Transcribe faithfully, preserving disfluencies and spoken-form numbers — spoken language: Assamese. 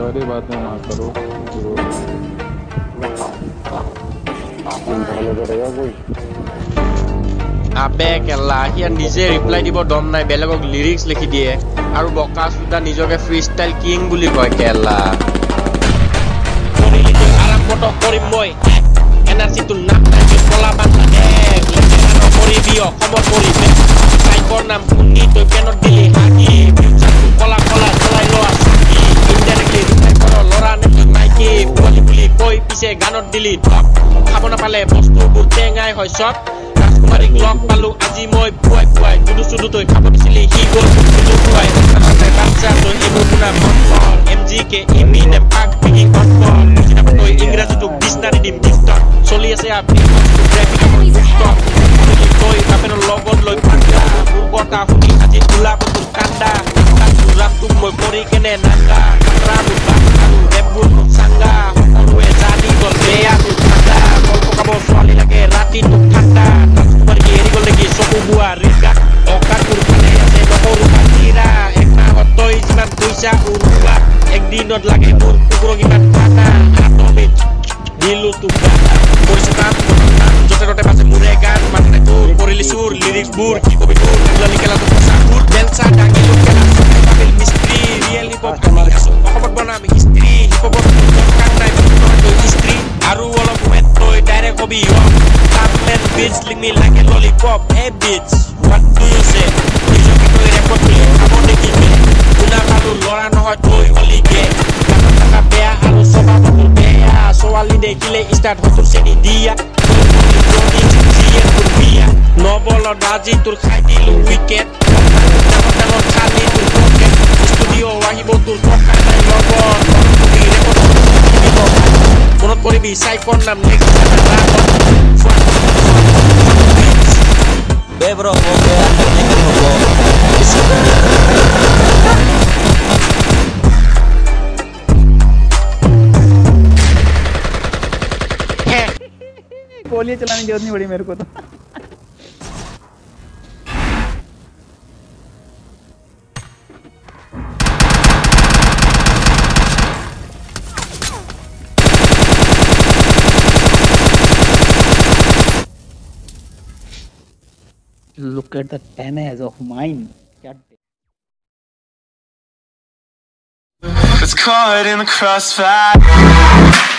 सारी बातें ना करो जो আবে কেলা হিয়া নিজে ৰিপ্লাই দিব দম নাই বেলেগক লিৰিক্স লিখি দিয়ে আৰু বকা সুদা নিজকে ফ্ৰী ষ্টাইল কিং বুলি কয় কেলা কৰিলি তই আৰম্ভটো কৰিম মই এনাৰ্জিটো নাক নাই কলা বাংলাদেশ লেখা কৰিবি অসমৰ পৰিৱেশ চাইকৰ নাম শুনি তই পেনত দিলি হাগি ফিউচাৰটো কলা কলা চলাই লোৱা চাকি ইনডাইৰেক্টলি ৰিপ্লাই কৰ লৰা নেকি মাইকি পোৱালি বুলি কৈ পিছে গানত দিলি ধক খাব নাপালে বস্তুবোৰ টেঙাই হয় চব কুমাৰীক লগ পালো আজি মই পুৱাই পুৱাই দুদু চুদু তই খাব দিছিলি সি গ'ল দুদু পুৱাই বাচ্চা তই এইবোৰ শুনা মন এম জি কে ইমিনে পাক পিকি কটকল কিতাপ তই ইংৰাজীটোক ডিক্সনাৰী দিম ডিক্টৰ চলি আছে আপনি তই বাপেনৰ লগত লৈ পাণ্ডা মোৰ কথা শুনি আজি ওলাব তোৰ কান্দা ৰামটোক মই কৰি কেনে নাংগা ৰামটো বাপ আৰু ৰেববোৰ মোক চাংগা সকলোৱে জানি গ'ল বেয়া তোৰ ঠাণ্ডা গল্প কাব ছোৱালী লাগে ৰাতি তোক ঠাণ্ডা চকু বোৱা ৰিকা অকাটোৰ ফালে আছে নকৰো পাতিৰা এক মাহত তই যিমান পইচা উৰুৱা একদিনত লাগে মোৰ কুকুৰ কিমান পাতা আটমিত দিলো তোক কৰিছো কাম য'তে ত'তে বাজে মোৰে গান মানে তোৰ কৰিলি চুৰ লিৰিক্সবোৰ কি কবি তোৰ ওলালি খেলাটো সঁচা তোৰ ডেন্সা ডাঙিলো খেলা চলাই পাবিল মিস্ত্ৰী ৰিয়েল হিপ হপ আমি আছো অসমত বনাম হিষ্ট্ৰী হিপ হপত দৰকাৰ নাই তই হিষ্ট্ৰী আৰু অলপ ৱেট তই direct hobby Batman bitch lick me like a lollipop. Hey bitch, what do you say? Ijo kito record me, amo deki me. Una kalu lora nohoy toy oli ge. Kata taka bea alu soba batul bea. Soali de kile start hotur seni dia. Tuli brody cincien tur bia. No bolo daji tur khai dilu wicket. Jangan jangan kali tur pocket. Studio wahibo tur tokai nai logo. Tuli record tur Monot koribi saikon nam next raton. Be bro, हो गया लेकिन हो गोलियां चलाने की जरूरत नहीं पड़ी मेरे को तो Look at the ten as of mine. It's caught in the crossfire.